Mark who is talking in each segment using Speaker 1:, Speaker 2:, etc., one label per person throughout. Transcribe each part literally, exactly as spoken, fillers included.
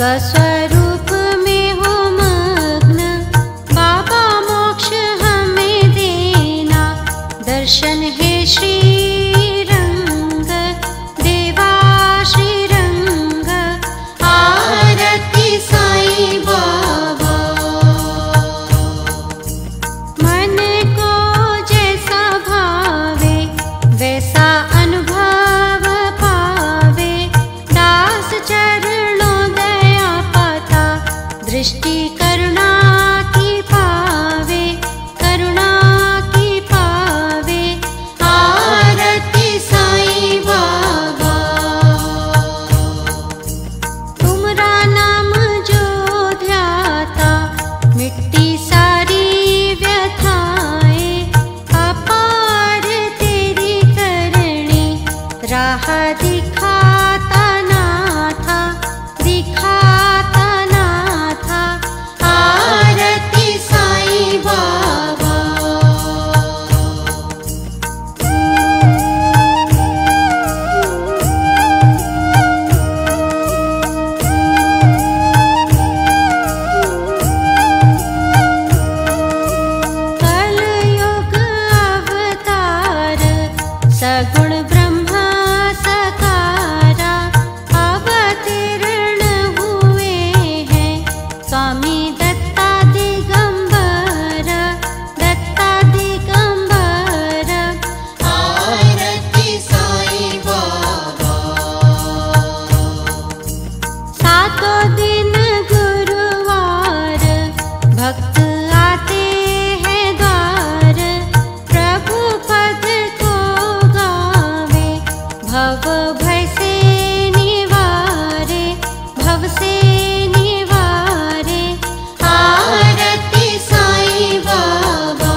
Speaker 1: स्वस्वरूप में हो मग्न, बाबा मोक्ष हमें देना। दर्शन है श्री रंग, देवा श्री रंग, आरती साईं बाबा। मन को जैसा भावे वैसा अनुभव पावे, दास चरणों दया पाता, दृष्टि करुणा की पावे, करुणा की पावे, आरती साईं बाबा। तुमरा नाम जो ध्याता, मिट्टी सारी व्यथाएं, अपार तेरी करनी, राह दिखाता ना था, दिखाता ना था, आरती साईं बाबा। कलयुग अवतार, सगुण ब्रह्मा सकारा, अवतीर्ण हुए हैं स्वामी दत्ता दिगंबर, दत्ता दिगंबर, आरती साईं बाबा। सातों दिन गुरुवार, भक्त आते हैं द्वार, प्रभु पद को गावे, भव भय से निवारे, भव से निवारे, आरती साईं बाबा।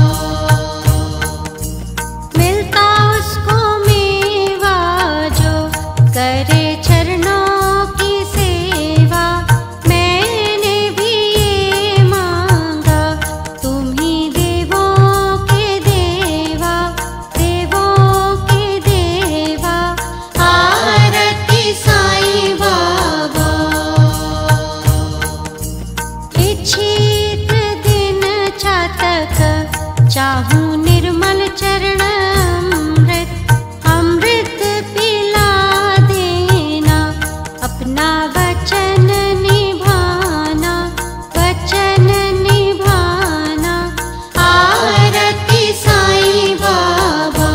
Speaker 1: मिलता उसको मेवा जो करे चरणों की सेवा, मैंने भी ये मांगा, तुम ही देवों के देवा, देवों के देवा, आरती साईं बाबा। इच्छित दिन चातक, चाहूं निर्मल चरण अमृत, अमृत पिला देना, अपना वचन निभाना, वचन निभाना, आरती साईं बाबा।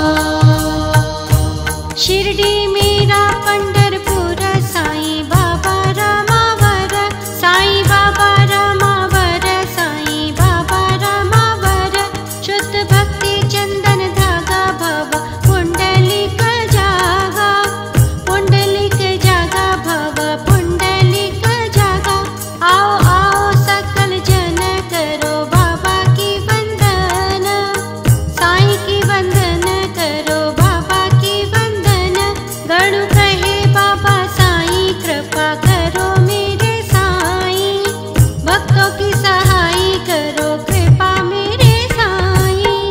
Speaker 1: शिरडी मेरा पंढरपुर, साईं बाबा रामावर, साईं बाबा रामावर, साईं बाबा रामावर, शुद्ध भक्ति चंदन धागा, भव पुंडलिक जागा, पुंडलिक जागा, भव पुंडलिक जागा। आओ आओ सकल जन करो बाबा की वंदन, साईं की वंदन करो, बाबा की वंदन। गणु कहे बाबा साईं, कृपा करो मेरे साईं, भक्तों की सहाय करो, कृपा मेरे साईं।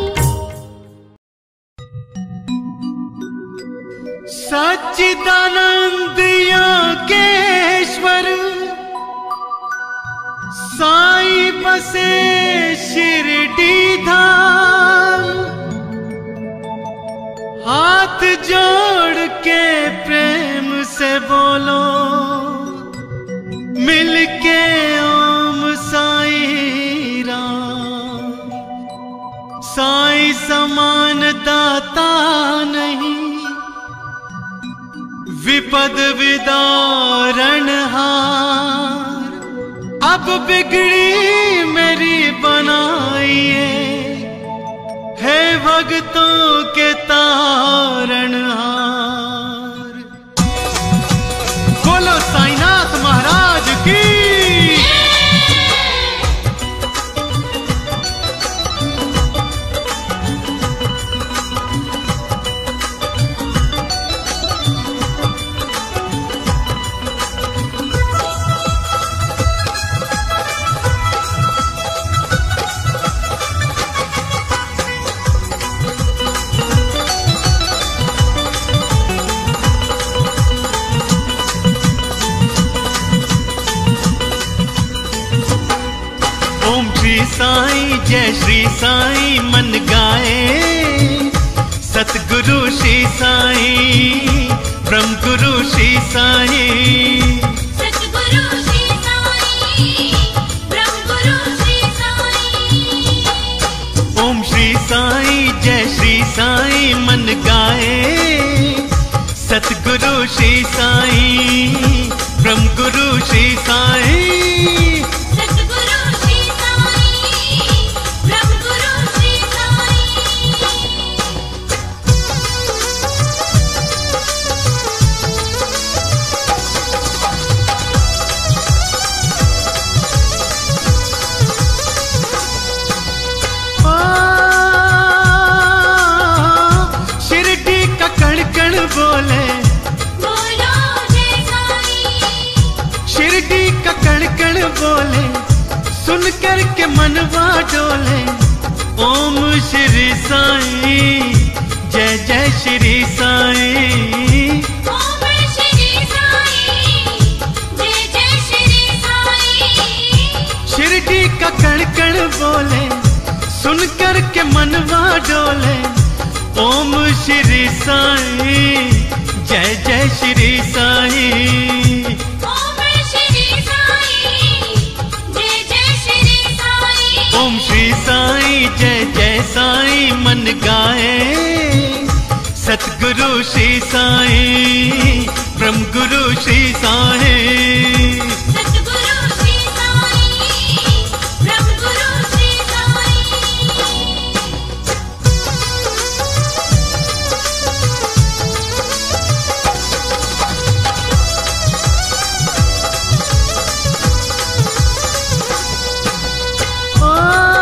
Speaker 2: सच्चिदानंद योगेश्वर साईं बसे शिरडी धाम, हाथ जोड़ के प्रेम से बोलो, मिलके ओम साईं राम। साईं समान दाता नहीं, विपद विदारणहार, अब बिगड़ी मेरी बनाइए, है भक्तों के तारणहार। बोलो साईनाथ महाराज की। जय श्री साईं मन गाए। सतगुरु श्री साईं ब्रह्म गुरु श्री साईं।
Speaker 1: सतगुरु श्री साईं ब्रह्म गुरु श्री साईं।
Speaker 2: ओम श्री साईं जय श्री साईं मन गाए। सतगुरु श्री साईं ब्रह्म गुरु श्री साईं।
Speaker 1: सतगुरु श्री साईं ब्रह्म गुरु श्री साईं।
Speaker 2: ओ, शिरडी का कण कण बोले,
Speaker 1: बोलो जय साईं।
Speaker 2: शिरडी का कण कण बोले, सुन कर के मनवा डोले। ओम श्री साईं जय जय श्री साईं।
Speaker 1: ओम श्री साईं जय जय श्री साईं।
Speaker 2: शिरडी का कण कण बोले, सुन कर के मनवा डोले। ओम श्री साईं जय जय श्री साईं।
Speaker 1: ओम श्री साईं जय जय श्री साईं।
Speaker 2: ओम श्री साईं जय जय साईं मन गाए। सतगुरु श्री साईं ब्रह्म गुरु श्री साईं।
Speaker 1: सतगुरु श्री साईं ब्रह्म गुरु श्री साईं।
Speaker 2: ओ,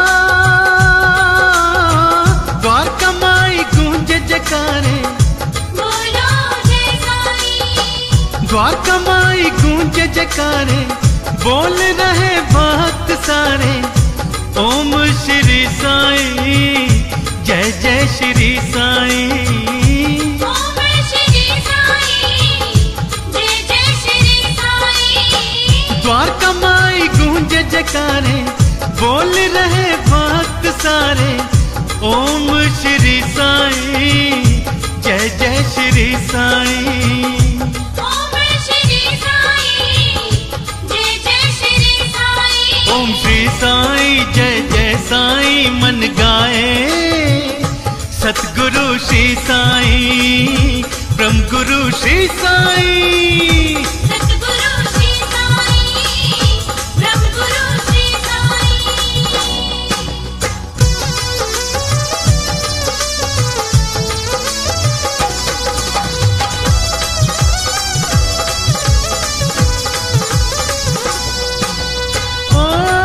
Speaker 2: द्वारका माई गूंज जयकारे।
Speaker 1: बोलो जय साईं।
Speaker 2: द्वारका माई गूंज जयकारे, बोल रहे भक्त सारे। ओम श्री साईं जय जय श्री साईं।
Speaker 1: ओम श्री साईं जय जय श्री साईं।
Speaker 2: द्वारका माई गूंज जयकारे, बोल रहे भक्त सारे। ओम श्री साईं जय जय श्री साईं।
Speaker 1: ओम श्री साईं जय जय श्री साईं।
Speaker 2: ओम श्री साईं जय जय साईं मन गाए। सतगुरु श्री साईं ब्रह्म गुरु श्री साईं।
Speaker 1: सतगुरु श्री साईं ब्रह्म गुरु श्री साईं।
Speaker 2: ओ,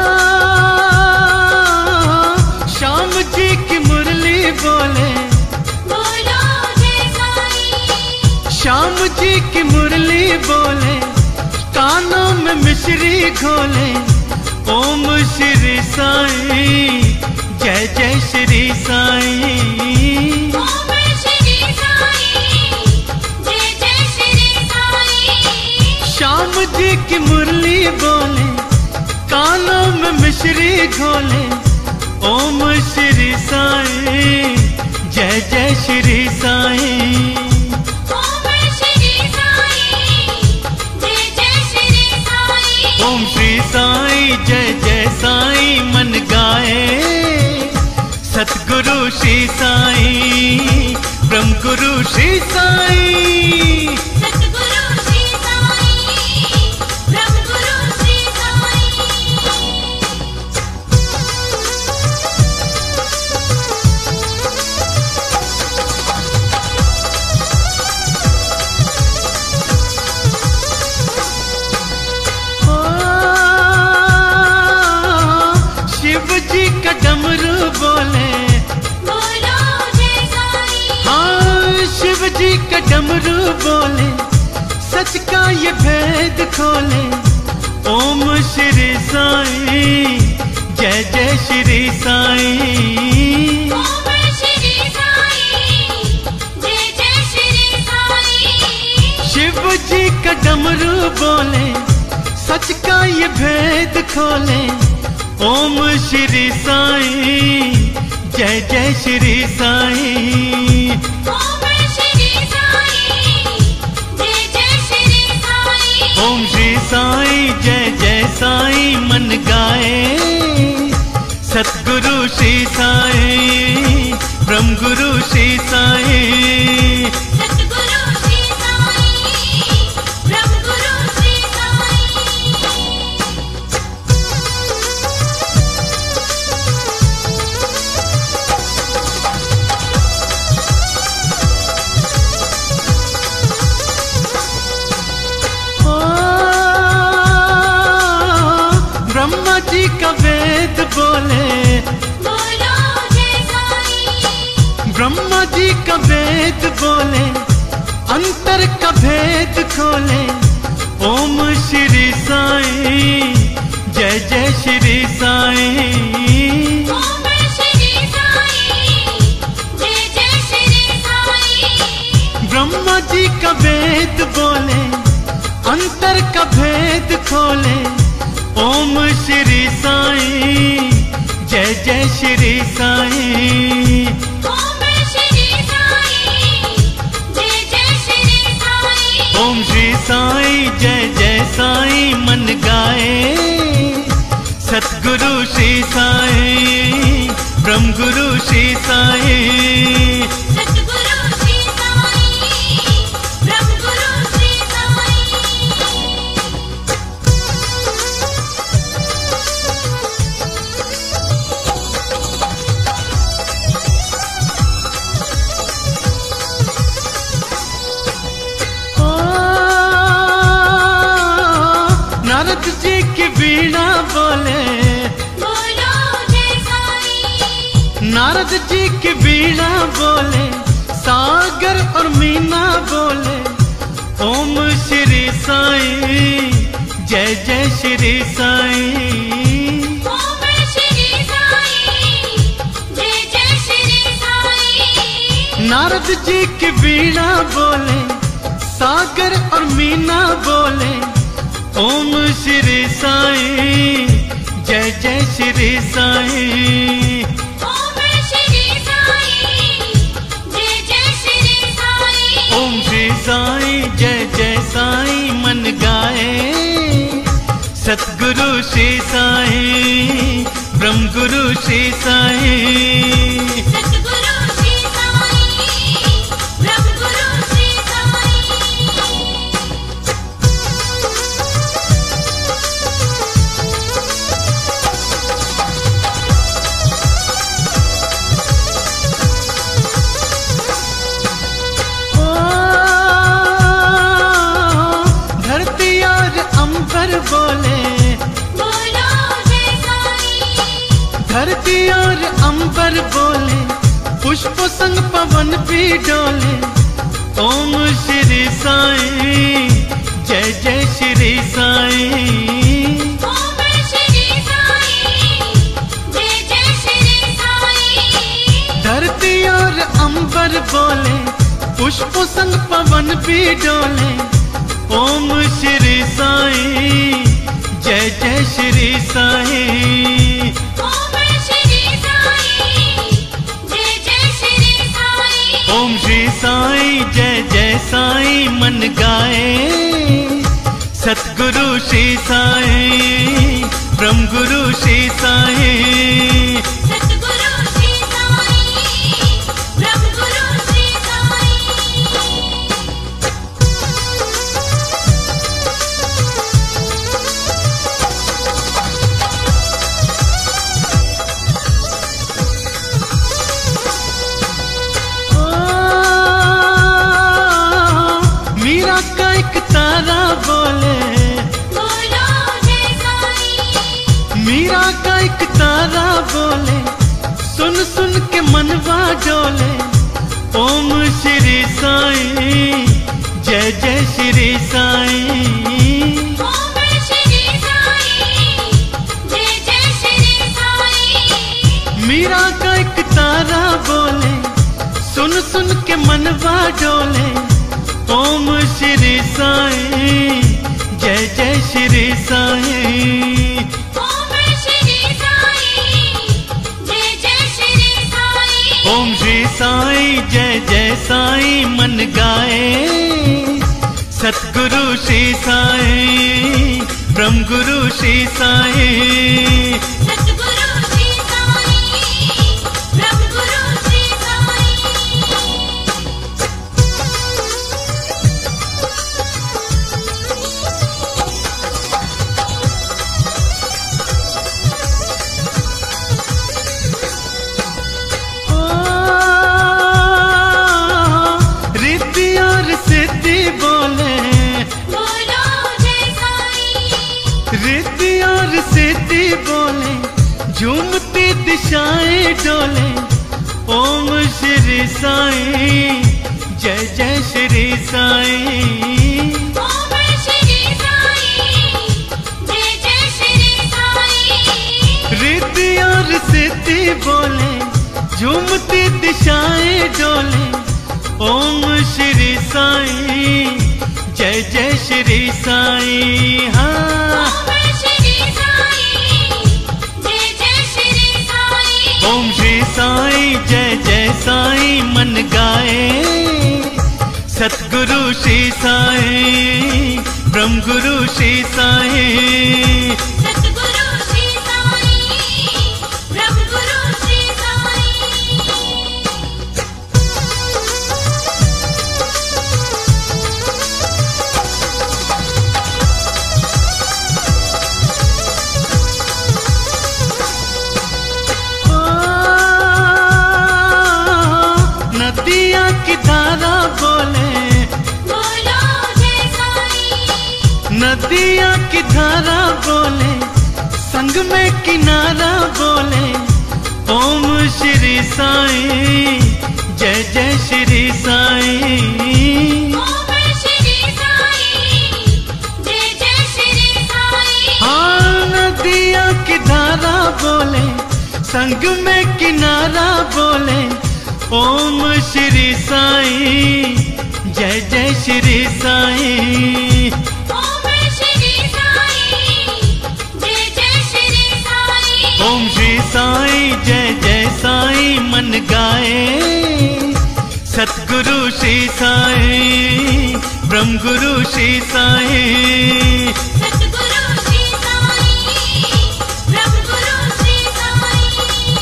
Speaker 2: श्याम जी की मुरली बोले।
Speaker 1: बोलो जय साईं।
Speaker 2: श्याम जी की मुरली बोले, कानों में मिश्री घोले। ओम श्री साईं जय जय श्री साईं।
Speaker 1: ओम श्री साईं जय जय श्री साईं।
Speaker 2: श्याम जी की मुरली बोले, कानों में मिश्री घोले। ओम श्री साईं जय जय श्री साईं।
Speaker 1: ओम श्री साईं जय जय श्री साईं।
Speaker 2: ओम श्री साईं जय जय साईं मन गाए। सतगुरु श्री साईं ब्रह्म गुरु श्री साईं।
Speaker 1: सतगुरु श्री साईं ब्रह्म गुरु श्री साईं।
Speaker 2: ओ, शिव जी का डमरू बोले।
Speaker 1: बोलो जय साईं।
Speaker 2: हाँ, शिव जी का डमरू बोले, सच का ये भेद खोले। ओम श्री साईं जय जय श्री साईं।
Speaker 1: ओम श्री साईं जय जय श्री साईं।
Speaker 2: शिव जी का डमरू बोले, सच का ये भेद खोले। ओम श्री साईं जय जय श्री साईं।
Speaker 1: ओम श्री साईं जय जय श्री साईं।
Speaker 2: ओम श्री साईं जय जय साईं मन गाए। सतगुरु श्री साईं ब्रह्म गुरु श्री साईं।
Speaker 1: सतगुरु श्री साईं ब्रह्म गुरु श्री साईं।
Speaker 2: ओ ब्रह्मा जी का वेद बोले।
Speaker 1: बोलो जय साईं।
Speaker 2: ब्रह्मा जी का वेद बोले अंतर का भेद खोले। ओम श्री साईं जय जय श्री साईं।
Speaker 1: ओम श्री साईं जय जय श्री साईं।
Speaker 2: ब्रह्मा जी का वेद बोले अंतर का भेद खोले। ओम श्री साईं जय जय श्री साईं।
Speaker 1: ओम श्री साईं जय जय श्री साईं।
Speaker 2: ओम श्री साईं जय जय साईं मन गाए। सतगुरु श्री साईं ब्रह्म गुरु श्री साईं।
Speaker 1: सतगुरु श्री साईं ब्रह्म गुरु श्री साईं।
Speaker 2: ओ नारद जी की वीणा बोले।
Speaker 1: बोलो जय साईं।
Speaker 2: नारद जी की वीणा बोले सागर और मीना बोले। ओम श्री साईं जय जय श्री साईं।
Speaker 1: ओम श्री साईं जय जय श्री साईं।
Speaker 2: नारद जी की वीणा बोले सागर और मीना बोले। ओम श्री साईं जय जय श्री साईं।
Speaker 1: ओम श्री साईं जय जय श्री साईं।
Speaker 2: ओम श्री साईं जय जय साईं मन गाए। सतगुरु श्री साईं ब्रह्म गुरु श्री साईं।
Speaker 1: सतगुरु श्री साईं ब्रह्म गुरु श्री साईं।
Speaker 2: ओ धरती और अंबर बोले।
Speaker 1: बोलो जय साईं।
Speaker 2: धरती और अंबर बोले पुष्प संग पवन भी डोले। ओम श्री साईं जय जय श्री साईं।
Speaker 1: ओम श्री साईं जय जय श्री साईं।
Speaker 2: धरती और अंबर बोले पुष्प संग पवन भी डोले। ओम श्री साईं जय जय श्री साईं।
Speaker 1: ओम श्री साईं जय जय श्री साईं।
Speaker 2: ओम श्री साईं जय जय साईं मन गाए। सतगुरु श्री साईं ब्रह्म गुरु श्री साईं।
Speaker 1: सतगुरु श्री साईं ब्रह्म गुरु श्री साईं।
Speaker 2: ओ मीरा का एक तारा बोले।
Speaker 1: बोलो जय साईं।
Speaker 2: मीरा का एक तारा बोले सुन सुन के मनवा डोले। ओम श्री साईं जय जय श्री साईं।
Speaker 1: ओम श्री साईं जय जय श्री साईं।
Speaker 2: मीरा का एक तारा बोले सुन सुन के मनवा डोले। ओम श्री साईं जय जय श्री साईं।
Speaker 1: ओम श्री साईं
Speaker 2: श्री साईं जय जय साईं मन गाए। सतगुरु श्री साईं ब्रह्म गुरु श्री साईं।
Speaker 1: सतगुरु श्री साईं ब्रह्म गुरु श्री साईं।
Speaker 2: सिद्धि बोले
Speaker 1: बोलो जय साईं।
Speaker 2: रिद्धि और सिद्धि बोले झूमती दिशाएं डोले। ओम श्री साईं जय जय श्री साईं।
Speaker 1: ओम श्री साईं जय जय श्री साईं।
Speaker 2: रिद्धि और सिद्धि बोले झूमती दिशाएं डोले। ओम श्री साईं जय जय श्री साईं। हाँ
Speaker 1: ओम श्री साईं जय जय श्री साईं।
Speaker 2: ओम श्री साईं जय जय साईं मन गाए। सतगुरु श्री साईं ब्रह्म गुरु श्री साईं।
Speaker 1: सतगुरु श्री साईं ब्रह्म गुरु श्री साईं।
Speaker 2: नदिया की धारा बोले
Speaker 1: बोलो जय साईं।
Speaker 2: नदिया की धारा बोले संग में किनारा बोले। ओम श्री साईं जय जय श्री साईं।
Speaker 1: ओम श्री साईं जय जय श्री साईं।
Speaker 2: हाँ नदिया की धारा बोले संग में किनारा बोले। ओम श्री साईं जय जय श्री साईं।
Speaker 1: ओम श्री साईं जय जय श्री साईं।
Speaker 2: ओम श्री साईं जय जय साईं मन गाए। सतगुरु श्री साईं ब्रह्म गुरु श्री साईं।
Speaker 1: सतगुरु श्री साईं ब्रह्म गुरु श्री साईं।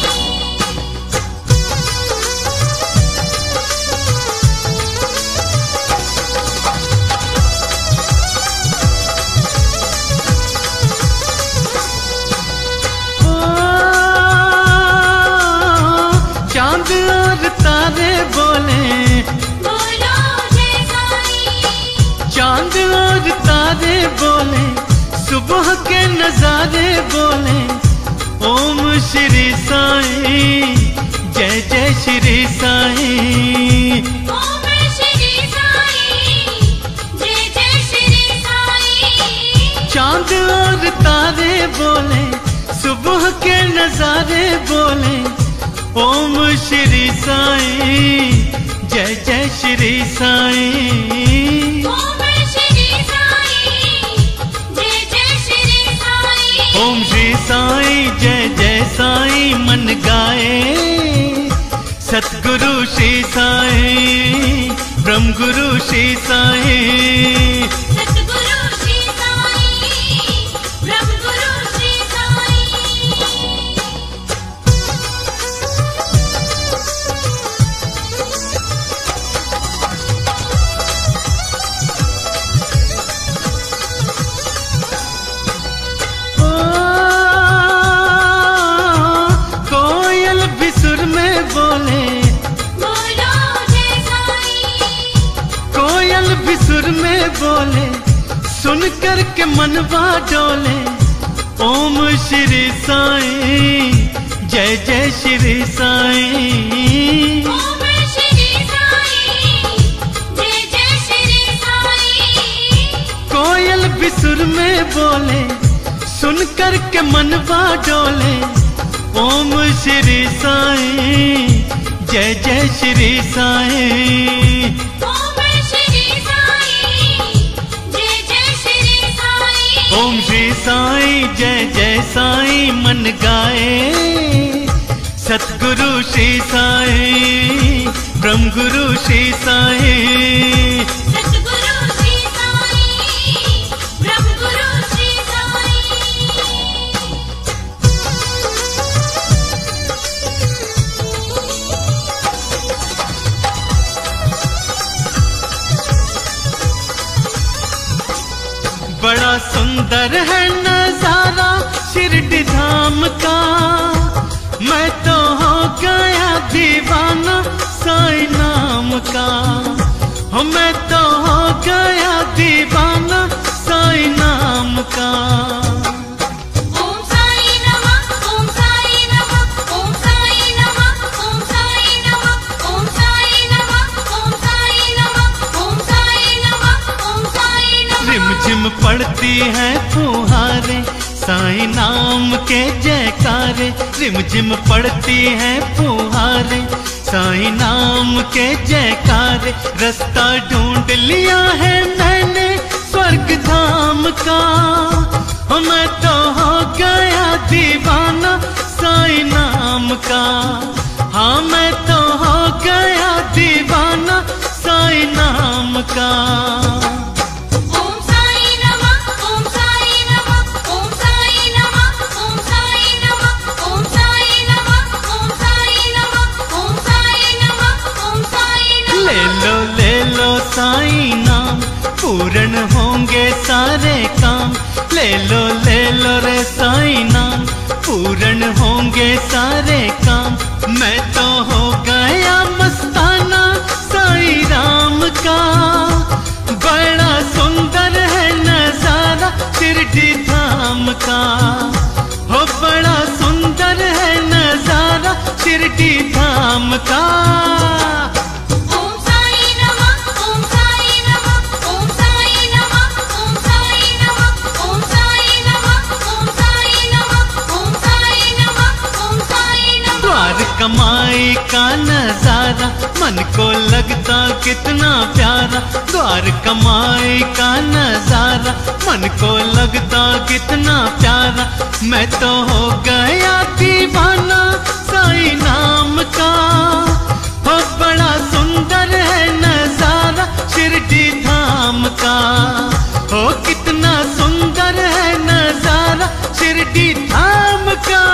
Speaker 2: चांद और तारे बोले
Speaker 1: बोलो जय साईं।
Speaker 2: चांद और तारे बोले सुबह के नजारे बोले। ओम श्री साईं जय जय श्री साईं।
Speaker 1: ओम श्री साईं जय जय श्री साईं।
Speaker 2: चांद और तारे बोले सुबह के नजारे बोले। ओम श्री साईं जय जय श्री साईं।
Speaker 1: ओम श्री साईं जय जय श्री साईं।
Speaker 2: ओम श्री साईं जय जय साईं मन गाए। सतगुरु श्री साईं ब्रह्म गुरु श्री साईं।
Speaker 1: सतगुरु श्री साईं ब्रह्म गुरु श्री साईं।
Speaker 2: कोयल भी सुर में बोले
Speaker 1: बोलो जय साईं।
Speaker 2: कोयल भी सुर में बोले सुन कर के मनवा डोले। ओम श्री साईं जय जय श्री साईं।
Speaker 1: ओम श्री साईं जय जय श्री साईं।
Speaker 2: कोयल भी सुर में बोले सुन कर के मनवा डोले। ओम श्री साईं जय जय श्री साईं।
Speaker 1: ओम श्री साईं जय जय श्री साईं।
Speaker 2: ओम श्री साईं जय जय साईं मन गाए। सतगुरु श्री साईं, ब्रह्म गुरु श्री साईं।
Speaker 1: सतगुरु श्री साईं, ब्रह्म गुरु श्री साईं।
Speaker 2: बड़ा सुंदर है नजारा शिरडी धाम का, मैं तो हो गया दीवाना साईं नाम का। हो मैं तो हो गया दीवाना साईं नाम का।
Speaker 1: ओम साईं नमः, ओम साईं नमः, ओम साईं नमः, ओम साईं नमः, ओम साईं नमः, ओम साईं नमः, ओम साईं नमः, ओम साईं नमः।
Speaker 2: रिमझिम पड़ती है फुहारे साईं नाम के जयकारे, रिमझिम पड़ती है फुहारे साईं नाम के जयकारे। रास्ता ढूंढ लिया है मैंने स्वर्ग धाम का, हो मैं तो हो गया दीवाना साईं नाम का। हाँ मैं तो हो गया दीवाना साईं नाम का।
Speaker 1: ओम साईं नमः, ओम साईं नमः, ओम साईं नमः, ओम साईं नमः, ओम साईं नमः, ओम साईं नमः, ओम साईं नमः, ओम साईं नमः।
Speaker 2: ले लो ले लो साईं नाम, पूर्ण होंगे सारे काम। ले लो ले लो रे साईं नाम, पूर्ण होंगे सारे काम। मैं तो हो गया मस्ताना साईं राम का। बड़ा सुंदर है नजारा शिरडी धाम का, हो बड़ा सुंदर है नजारा शिरडी धाम का।
Speaker 1: ओम साईं नमः, ओम साईं नमः, ओम साईं नमः, ओम साईं नमः, ओम साईं नमः, ओम साईं नमः, ओम साईं नमः, ओम साईं नमः।
Speaker 2: द्वार कमाई का नजारा मन को लगता कितना प्यारा। द्वार कमाई का नजारा मन को लगता कितना प्यारा। मैं तो हो गया दीवाना साईं नाम का, हो बड़ा सुंदर है नजारा शिरडी धाम का। हो कितना सुंदर है नजारा शिरडी धाम का।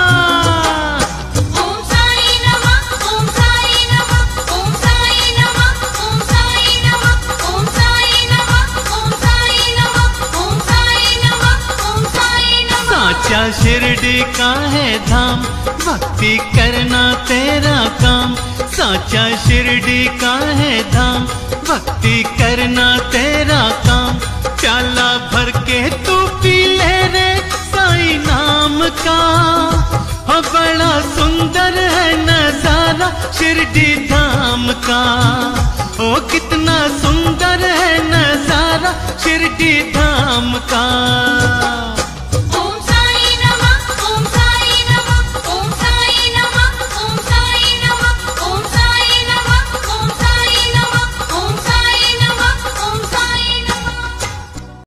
Speaker 1: ओम साईं नमः, ओम साईं नमः, ओम साईं नमः, ओम साईं नमः, ओम साईं नमः, ओम साईं नमः, ओम साईं नमः, ओम साईं नमः।
Speaker 2: साचा शिरडी का है धाम, भक्ति करना तेरा काम। साचा शिरडी का है धाम, भक्ति करना तेरा काम। प्याला भर के तू पी ले रे साईं नाम का। हो बड़ा सुंदर है नजारा शिरडी धाम का। ओ कितना सुंदर है नजारा शिरडी धाम का।